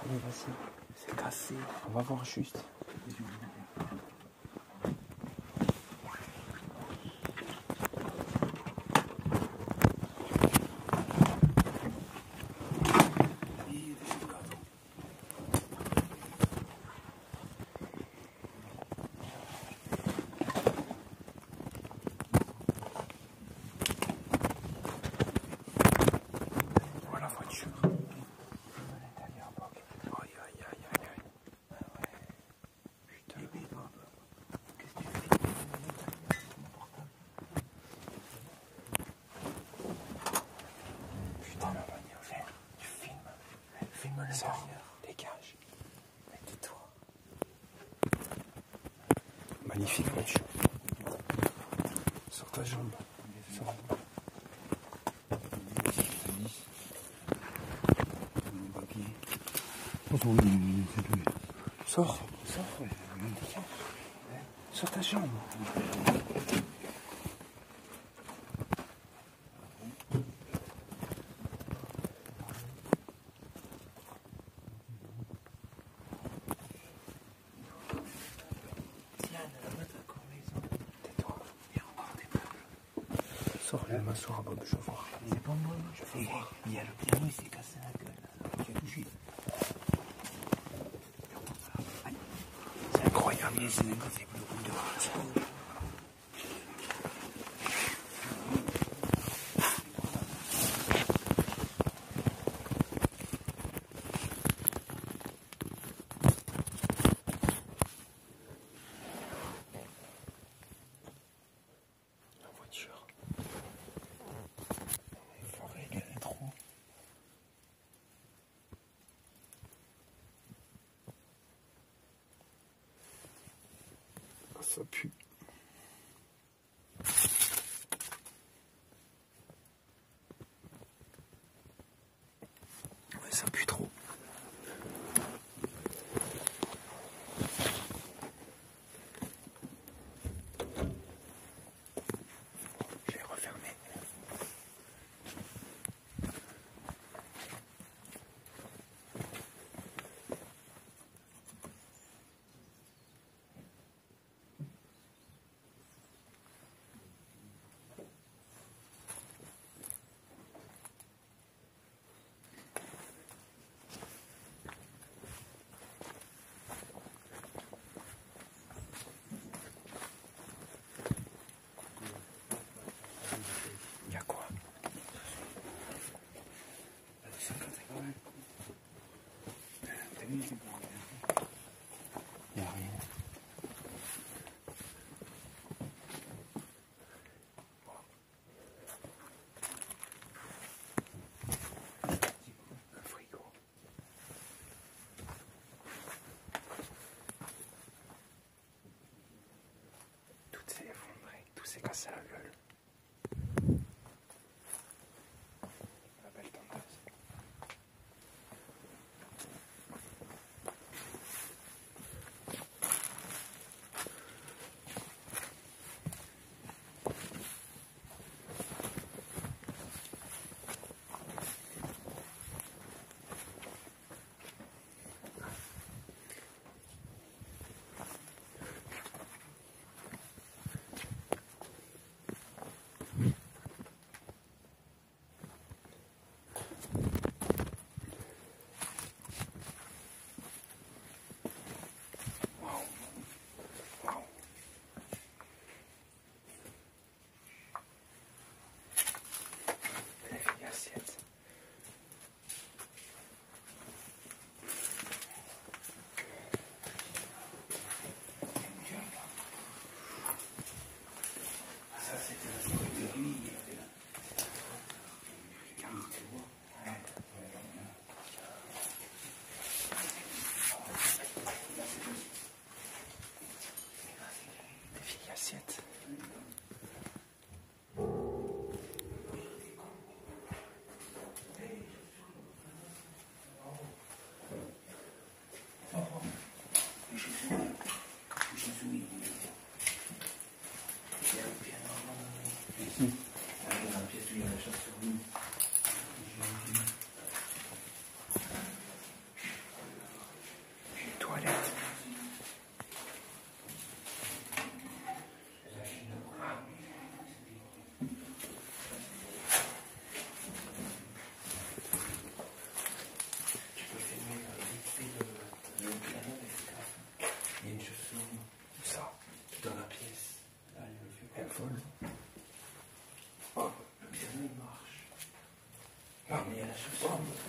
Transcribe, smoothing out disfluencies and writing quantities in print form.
Allez, vas-y. C'est cassé. On va voir juste. Voilà la voiture. Aïe, aïe, aïe, aïe, aïe. Putain. Qu'est-ce que tu fais? Putain, la bagnole. Tu filmes. Filme l'intérieur. Dégage. Mais tais-toi. Magnifique voiture. Sur ta jambe. Sors. Sors. Sors. Dégage. Sur ta jambe. Tais-toi. Il y a encore des meubles. Sors les mains sur un bob, je vois. C'est pas moi, je veux voir. Il y a le piano, il s'est cassé la gueule. Qui a touché. C'est incroyable. C'est un côté bleu comme de La voiture. Il faut régler trop. Ça pue. Ouais, ça pue trop. Je vais refermer. Il y a quoi? Il y a rien. Un frigo. Tout s'est effondré, tout s'est cassé la gueule. La belle tondeuse. Somme.